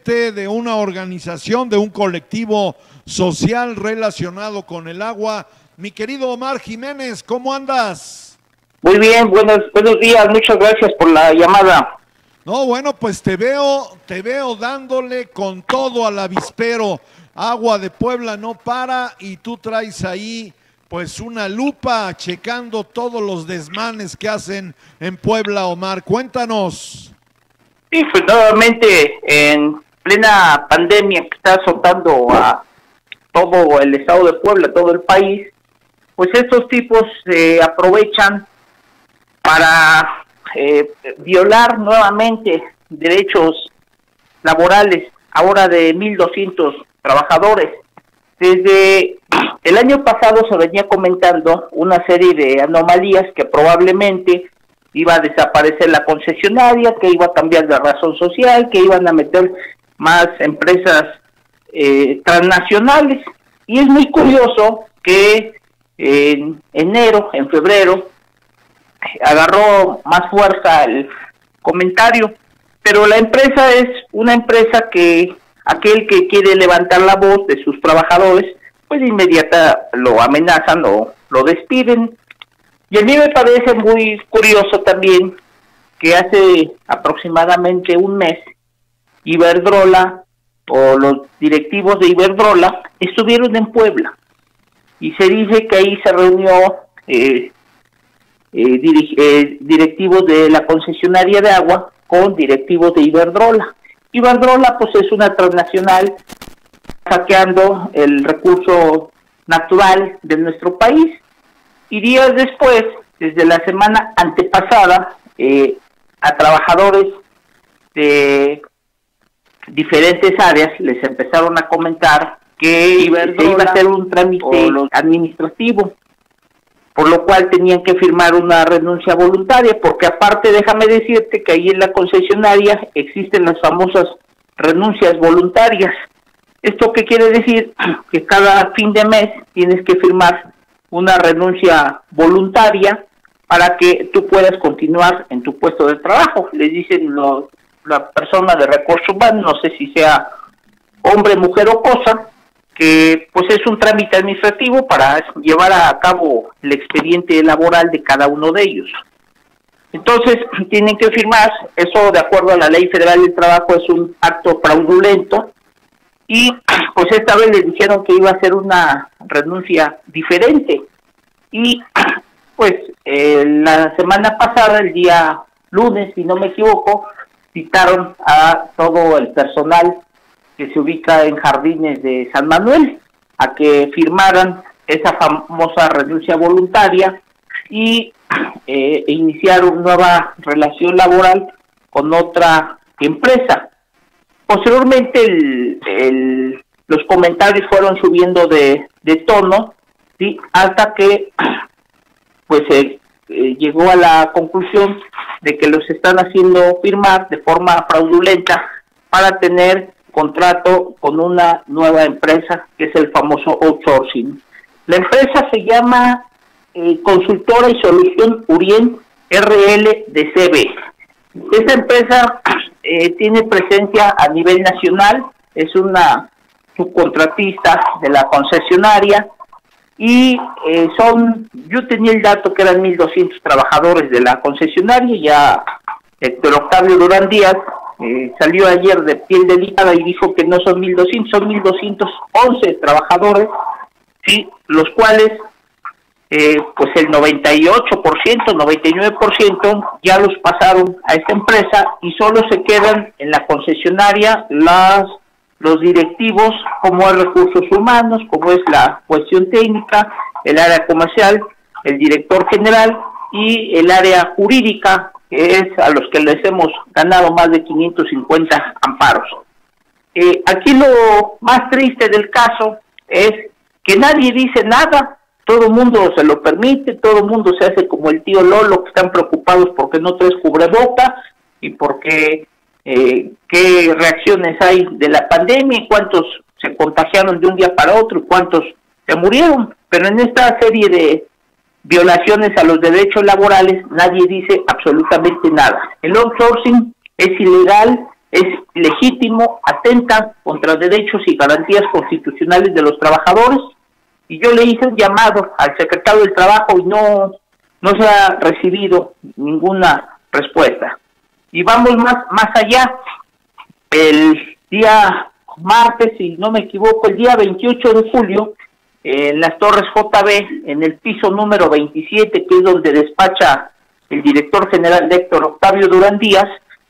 presidente de una organización, de un colectivo social relacionado con el agua. Mi querido Omar Jiménez, ¿cómo andas? Muy bien, buenos días, muchas gracias por la llamada. No, bueno, pues te veo dándole con todo al avispero. Agua de Puebla no para y tú traes ahí pues una lupa checando todos los desmanes que hacen en Puebla, Omar. Cuéntanos. Sí, pues nuevamente en plena pandemia que está azotando a todo el estado de Puebla, todo el país, pues estos tipos se aprovechan para violar nuevamente derechos laborales, ahora de 1,200 trabajadores. Desde el año pasado se venía comentando una serie de anomalías que probablemente iba a desaparecer la concesionaria, que iba a cambiar de razón social, que iban a meter más empresas transnacionales. Y es muy curioso que en enero, en febrero, agarró más fuerza el comentario, pero la empresa es una empresa que aquel que quiere levantar la voz de sus trabajadores, pues de inmediata lo amenazan, lo despiden. Y a mí me parece muy curioso también que hace aproximadamente un mes Iberdrola o los directivos de Iberdrola estuvieron en Puebla y se dice que ahí se reunió directivos de la concesionaria de agua con directivos de Iberdrola. Iberdrola pues es una transnacional saqueando el recurso natural de nuestro país, y días después, desde la semana antepasada, a trabajadores de diferentes áreas les empezaron a comentar que Iberdrola iba a hacer un trámite administrativo, por lo cual tenían que firmar una renuncia voluntaria, porque aparte déjame decirte que ahí en la concesionaria existen las famosas renuncias voluntarias. ¿Esto qué quiere decir? Que cada fin de mes tienes que firmar una renuncia voluntaria para que tú puedas continuar en tu puesto de trabajo. Les dicen la persona de recursos humanos, no sé si sea hombre, mujer o cosa, que pues es un trámite administrativo para llevar a cabo el expediente laboral de cada uno de ellos. Entonces tienen que firmar, eso de acuerdo a la Ley Federal del Trabajo es un acto fraudulento, y pues esta vez les dijeron que iba a ser una renuncia diferente. Y pues la semana pasada, el día lunes, si no me equivoco, citaron a todo el personal que se ubica en Jardines de San Manuel a que firmaran esa famosa renuncia voluntaria y iniciar una nueva relación laboral con otra empresa. Posteriormente los comentarios fueron subiendo de tono, ¿sí? Hasta que pues llegó a la conclusión de que los están haciendo firmar de forma fraudulenta para tener contrato con una nueva empresa que es el famoso outsourcing. La empresa se llama Consultora y Solución Urien RLDCB. Esta empresa tiene presencia a nivel nacional, es una subcontratista de la concesionaria y yo tenía el dato que eran 1,200 trabajadores de la concesionaria. Ya Héctor Octavio Durán Díaz salió ayer de piel delicada y dijo que no son 1,200, son 1,211 trabajadores, ¿sí? Los cuales pues el 98%, 99% ya los pasaron a esta empresa y solo se quedan en la concesionaria los directivos, como es recursos humanos, como es la cuestión técnica, el área comercial, el director general y el área jurídica, que es a los que les hemos ganado más de 550 amparos. Aquí lo más triste del caso es que nadie dice nada. Todo el mundo se lo permite, todo el mundo se hace como el tío Lolo, que están preocupados porque no traes cubreboca y porque qué reacciones hay de la pandemia y cuántos se contagiaron de un día para otro y cuántos se murieron. Pero en esta serie de violaciones a los derechos laborales nadie dice absolutamente nada. El outsourcing es ilegal, es legítimo, atenta contra derechos y garantías constitucionales de los trabajadores, y yo le hice un llamado al secretario del Trabajo y no se ha recibido ninguna respuesta. Y vamos más allá. El día martes, si no me equivoco, el día 28 de julio, en las Torres JB, en el piso número 27, que es donde despacha el director general Héctor Octavio Durán Díaz,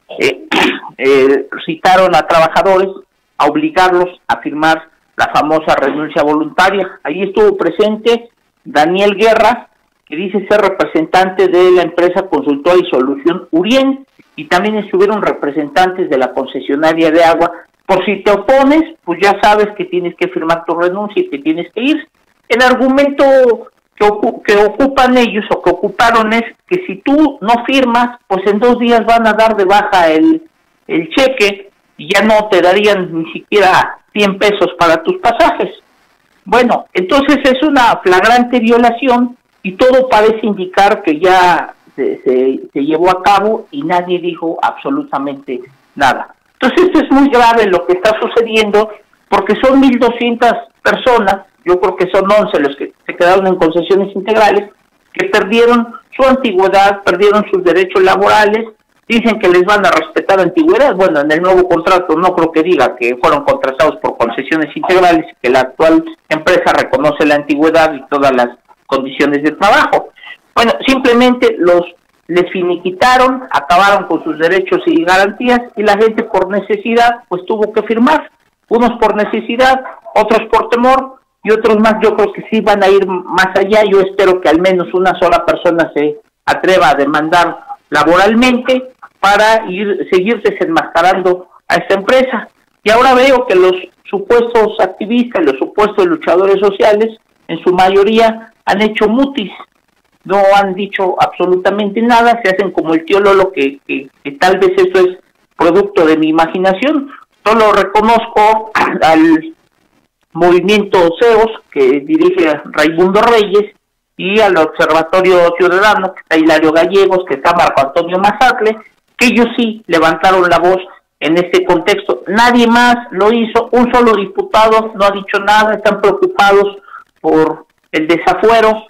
citaron a trabajadores a obligarlos a firmar la famosa renuncia voluntaria. Ahí estuvo presente Daniel Guerra, que dice ser representante de la empresa consultora y solución Urien, y también estuvieron representantes de la concesionaria de agua. Por si te opones, pues ya sabes que tienes que firmar tu renuncia y que tienes que ir. El argumento que ocupan ellos o que ocuparon es que si tú no firmas, pues en 2 días van a dar de baja el cheque y ya no te darían ni siquiera 100 pesos para tus pasajes. Bueno, entonces es una flagrante violación y todo parece indicar que ya se llevó a cabo y nadie dijo absolutamente nada. Entonces esto es muy grave lo que está sucediendo, porque son 1.200 personas, yo creo que son 11 los que se quedaron en concesiones integrales, que perdieron su antigüedad, perdieron sus derechos laborales. Dicen que les van a respetar la antigüedad. Bueno, en el nuevo contrato no creo que diga que fueron contratados por concesiones integrales, que la actual empresa reconoce la antigüedad y todas las condiciones de trabajo. Bueno, simplemente les finiquitaron, acabaron con sus derechos y garantías, y la gente por necesidad pues tuvo que firmar, unos por necesidad, otros por temor, y otros más yo creo que sí van a ir más allá. Yo espero que al menos una sola persona se atreva a demandar laboralmente para seguir desenmascarando a esta empresa. Y ahora veo que los supuestos activistas, los supuestos luchadores sociales, en su mayoría han hecho mutis, no han dicho absolutamente nada, se hacen como el tío Lolo, que tal vez eso es producto de mi imaginación. Solo reconozco al movimiento CEOS, que dirige Raimundo Reyes, y al Observatorio Ciudadano, que está Hilario Gallegos, que está Marco Antonio Mazatle, que ellos sí levantaron la voz en este contexto. Nadie más lo hizo, un solo diputado no ha dicho nada, están preocupados por el desafuero.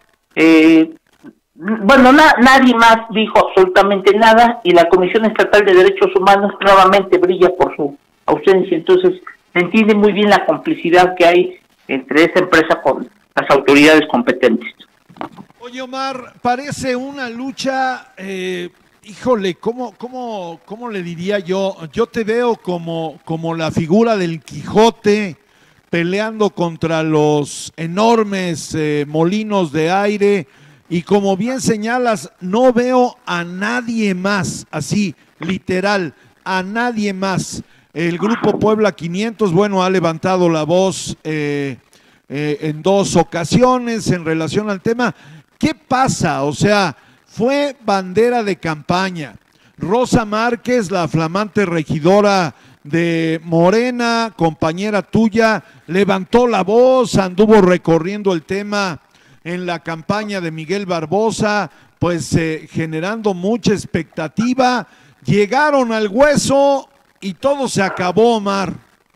Bueno, nadie más dijo absolutamente nada, y la Comisión Estatal de Derechos Humanos nuevamente brilla por su ausencia. Entonces se entiende muy bien la complicidad que hay entre esa empresa con las autoridades competentes. Oye, Omar, parece una lucha, híjole, ¿cómo le diría yo? Yo te veo como la figura del Quijote peleando contra los enormes molinos de aire, y como bien señalas, no veo a nadie más, así, literal, a nadie más. El Grupo Puebla 500, bueno, ha levantado la voz en 2 ocasiones en relación al tema. ¿Qué pasa? O sea, fue bandera de campaña. Rosa Márquez, la flamante regidora de Morena, compañera tuya, levantó la voz, anduvo recorriendo el tema en la campaña de Miguel Barbosa, pues generando mucha expectativa. Llegaron al hueso y todo se acabó, Omar.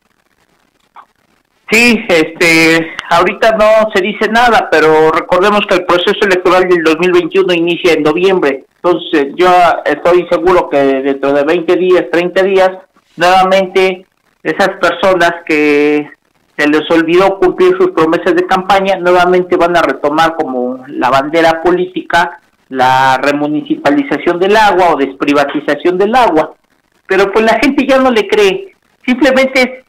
Sí, ahorita no se dice nada, pero recordemos que el proceso electoral del 2021 inicia en noviembre. Entonces yo estoy seguro que dentro de 20 días, 30 días, nuevamente esas personas que se les olvidó cumplir sus promesas de campaña, nuevamente van a retomar como la bandera política la remunicipalización del agua o desprivatización del agua. Pero pues la gente ya no le cree. Simplemente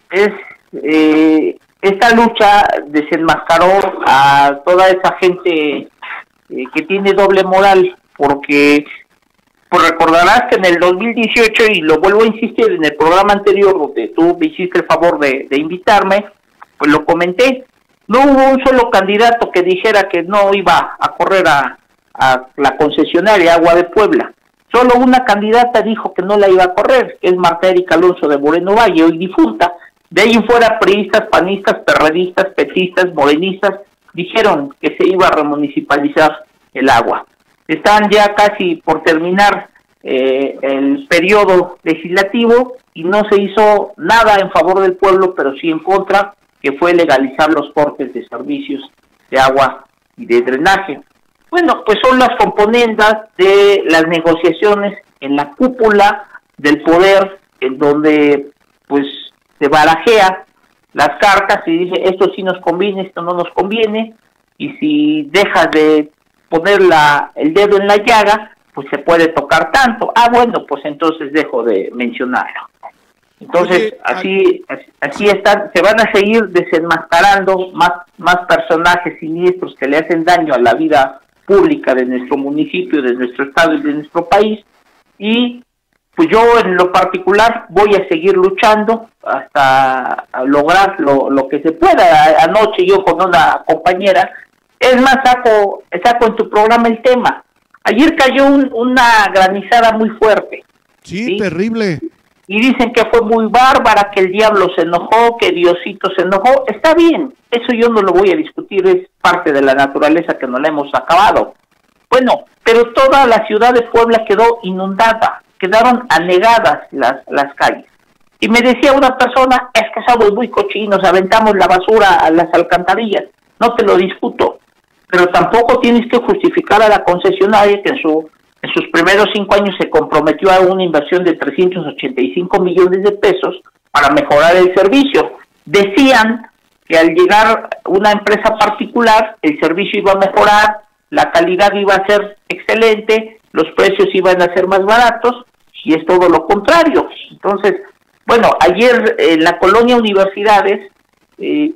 esta lucha desenmascaró a toda esa gente que tiene doble moral, porque pues recordarás que en el 2018, y lo vuelvo a insistir, en el programa anterior donde tú me hiciste el favor de invitarme, pues lo comenté, no hubo un solo candidato que dijera que no iba a correr a la concesionaria Agua de Puebla. Solo una candidata dijo que no la iba a correr, que es Marta Erika Alonso de Moreno Valle, hoy difunta. De ahí en fuera, priistas, panistas, perredistas, petistas, morenistas, dijeron que se iba a remunicipalizar el agua. Están ya casi por terminar el periodo legislativo y no se hizo nada en favor del pueblo, pero sí en contra, que fue legalizar los cortes de servicios de agua y de drenaje. Bueno, pues son las componentes de las negociaciones en la cúpula del poder, en donde pues se barajea las cartas y dice esto sí nos conviene, esto no nos conviene, y si dejas de poner el dedo en la llaga, pues se puede tocar tanto. Bueno, pues entonces dejo de mencionarlo. Entonces, así están, se van a seguir desenmascarando más personajes siniestros que le hacen daño a la vida pública de nuestro municipio, de nuestro estado y de nuestro país, y pues yo en lo particular voy a seguir luchando hasta lograr lo que se pueda. Anoche yo con una compañera, es más, saco en tu programa el tema. Ayer cayó una granizada muy fuerte. Sí, terrible. Y dicen que fue muy bárbara, que el diablo se enojó, que Diosito se enojó. Está bien, eso yo no lo voy a discutir, es parte de la naturaleza que no la hemos acabado. Bueno, pero toda la ciudad de Puebla quedó inundada, quedaron anegadas las calles. Y me decía una persona, es que somos muy cochinos, aventamos la basura a las alcantarillas. No te lo discuto, pero tampoco tienes que justificar a la concesionaria que en sus primeros 5 años se comprometió a una inversión de 385 millones de pesos para mejorar el servicio. Decían que al llegar una empresa particular, el servicio iba a mejorar, la calidad iba a ser excelente, los precios iban a ser más baratos, y es todo lo contrario. Entonces, bueno, ayer en la colonia Universidades, el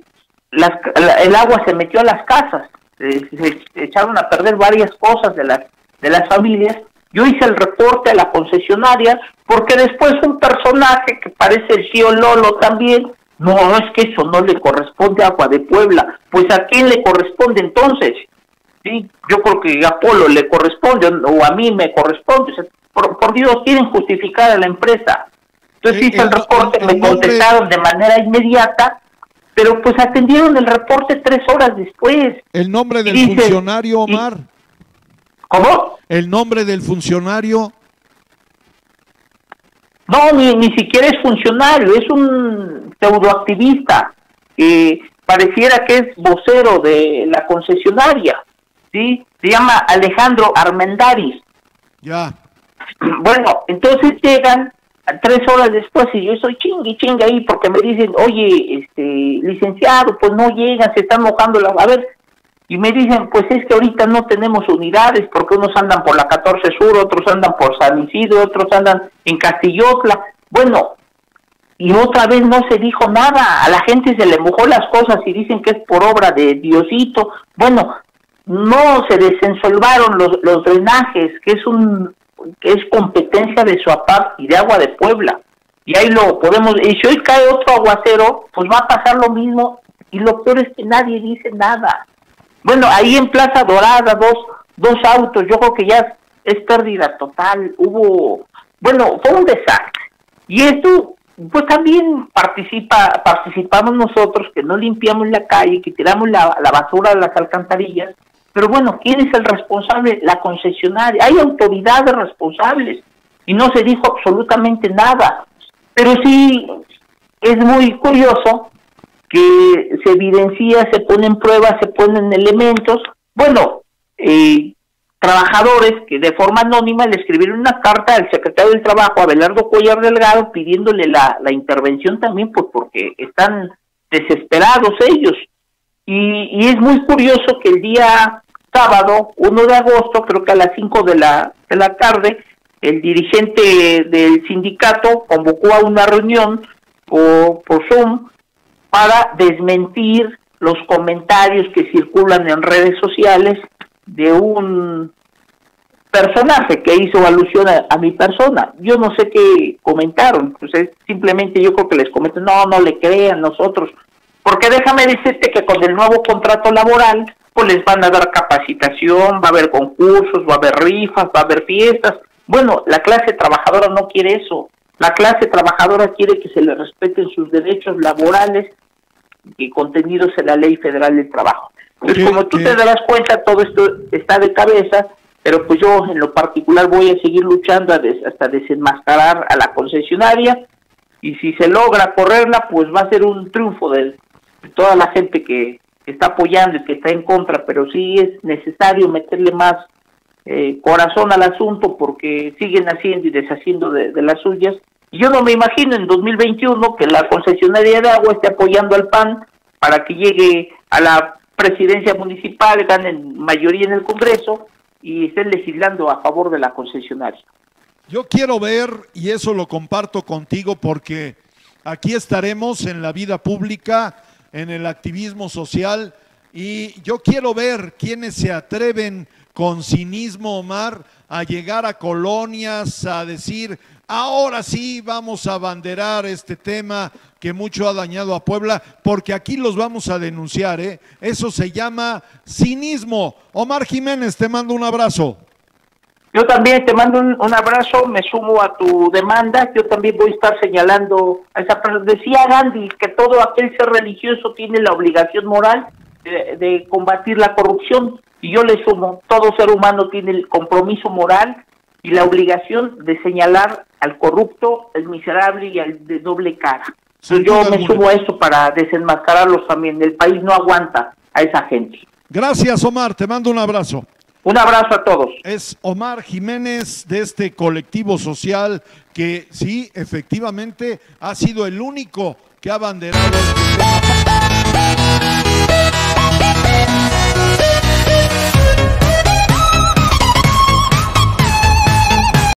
agua se metió a las casas, se echaron a perder varias cosas de las familias. Yo hice el reporte a la concesionaria, porque después un personaje que parece el tío Lolo también, no, es que eso no le corresponde a Agua de Puebla. Pues ¿a quién le corresponde entonces? Sí, yo creo que a Polo le corresponde, o a mí me corresponde. O sea, por Dios, quieren justificar a la empresa. Entonces hice el reporte, me contestaron de manera inmediata, pero pues atendieron el reporte 3 horas después. ¿El nombre del funcionario, Omar? ¿Cómo? ¿El nombre del funcionario? No, ni siquiera es funcionario, es un pseudoactivista que pareciera que es vocero de la concesionaria, ¿sí? Se llama Alejandro Armendáriz. Ya. Bueno, entonces llegan 3 horas después y yo estoy chingue ahí porque me dicen, oye, licenciado, pues no llegan, se están mojando a ver, y me dicen, pues es que ahorita no tenemos unidades porque unos andan por la 14 Sur, otros andan por San Isidro, otros andan en Castillotla. Bueno, y otra vez no se dijo nada, a la gente se le mojó las cosas y dicen que es por obra de Diosito. Bueno, no se desensolvaron los drenajes, que es competencia de SUAPAP y de Agua de Puebla, y ahí lo podemos, y si hoy cae otro aguacero, pues va a pasar lo mismo, y lo peor es que nadie dice nada. Bueno, ahí en Plaza Dorada, dos autos, yo creo que ya es pérdida total, fue un desastre, y esto, pues también participamos nosotros, que no limpiamos la calle, que tiramos la basura a las alcantarillas. Pero bueno, ¿quién es el responsable? La concesionaria. Hay autoridades responsables y no se dijo absolutamente nada. Pero sí es muy curioso que se evidencia, se ponen pruebas, se ponen elementos. Bueno, trabajadores que de forma anónima le escribieron una carta al secretario del Trabajo, Abelardo Cuellar Delgado, pidiéndole la intervención también, pues porque están desesperados ellos. Y es muy curioso que el día sábado, 1 de agosto, creo que a las 5 de la tarde, el dirigente del sindicato convocó a una reunión por Zoom para desmentir los comentarios que circulan en redes sociales de un personaje que hizo alusión a mi persona. Yo no sé qué comentaron, pues simplemente yo creo que les comento, no le crean nosotros, porque déjame decirte que con el nuevo contrato laboral, pues les van a dar capacitación, va a haber concursos, va a haber rifas, va a haber fiestas. Bueno, la clase trabajadora no quiere eso. La clase trabajadora quiere que se le respeten sus derechos laborales y contenidos en la Ley Federal del Trabajo. Entonces, como tú te darás cuenta, todo esto está de cabeza, pero pues yo en lo particular voy a seguir luchando hasta desenmascarar a la concesionaria, y si se logra correrla, pues va a ser un triunfo de toda la gente que está apoyando y que está en contra, pero sí es necesario meterle más corazón al asunto, porque siguen haciendo y deshaciendo de las suyas. Y yo no me imagino en 2021 que la concesionaria de agua esté apoyando al PAN para que llegue a la presidencia municipal, ganen mayoría en el Congreso y estén legislando a favor de la concesionaria. Yo quiero ver, y eso lo comparto contigo, porque aquí estaremos en la vida pública, en el activismo social, y yo quiero ver quiénes se atreven con cinismo, Omar, a llegar a colonias, a decir, ahora sí vamos a abanderar este tema que mucho ha dañado a Puebla, porque aquí los vamos a denunciar, ¿eh? Eso se llama cinismo. Omar Jiménez, te mando un abrazo. Yo también te mando un abrazo, me sumo a tu demanda. Yo también voy a estar señalando a esa persona. Decía Gandhi que todo aquel ser religioso tiene la obligación moral de combatir la corrupción, y yo le sumo, todo ser humano tiene el compromiso moral y la obligación de señalar al corrupto, al miserable y al de doble cara. Entonces yo me sumo a eso para desenmascararlos también. El país no aguanta a esa gente. Gracias, Omar, te mando un abrazo. Un abrazo a todos. Es Omar Jiménez, de este colectivo social que sí, efectivamente, ha sido el único que ha abanderado este tema.